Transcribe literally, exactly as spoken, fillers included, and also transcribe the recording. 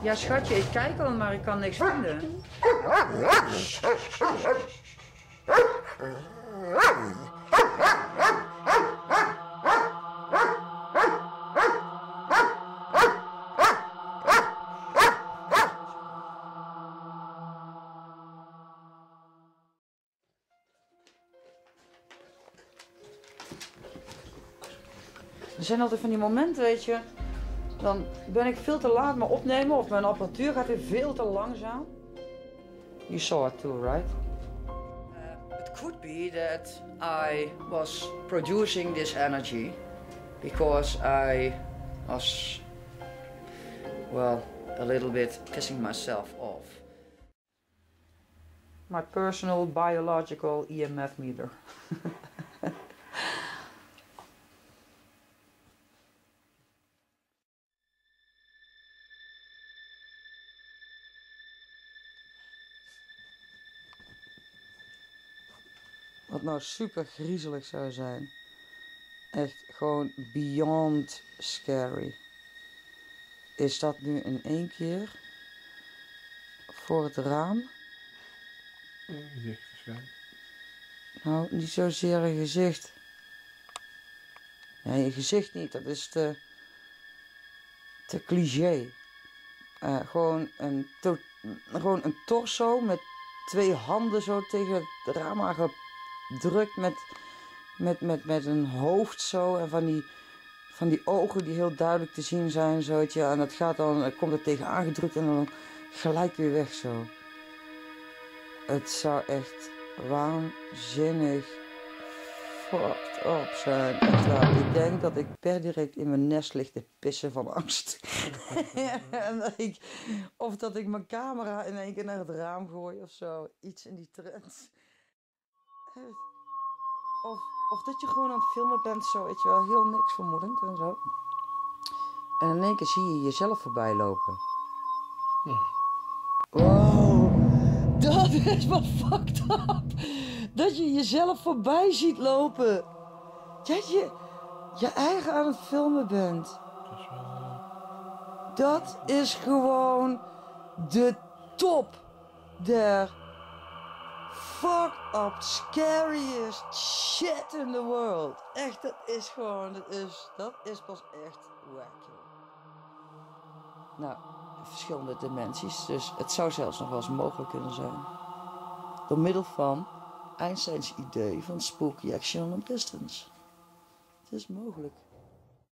Ja, schatje, ik kijk al, maar ik kan niks vinden. Er zijn altijd van die momenten, weet je, dan ben ik veel te laat met opnemen of mijn apparatuur gaat weer veel te langzaam. You saw it too, right? Uh, it could be that I was producing this energy because I was, well, a little bit pissing myself off. My personal biological E M F meter. Wat nou super griezelig zou zijn. Echt gewoon beyond scary. Is dat nu in één keer voor het raam? Een gezicht waarschijnlijk. Nou, niet zozeer een gezicht. Nee, een gezicht niet. Dat is te, te cliché. Uh, gewoon, een to gewoon een torso met twee handen zo tegen het raam aangedrukt met, met, met, met een hoofd zo en van die, van die ogen die heel duidelijk te zien zijn zoiets, ja, en dat gaat dan, dan komt het tegen aangedrukt en dan gelijk weer weg zo. Het zou echt waanzinnig fucked up zijn. Echt waar. Ik denk dat ik per direct in mijn nest lig te pissen van angst. En dat ik, of dat ik mijn camera in één keer naar het raam gooi of zo. Iets in die trend. Of, of dat je gewoon aan het filmen bent, zo, weet je wel, heel niks vermoedend en zo. En in één keer zie je jezelf voorbij lopen. Hm. Wow, dat is wat fucked up. Dat je jezelf voorbij ziet lopen. Dat je je eigen aan het filmen bent. Dat is wel... Uh... Dat is gewoon de top der fucked up, scariest shit in the world. Echt, dat is gewoon, dat is, dat is pas echt wack. Nou, verschillende dimensies, dus het zou zelfs nog wel eens mogelijk kunnen zijn. Door middel van Einsteins idee van spooky action on distance. Het is mogelijk.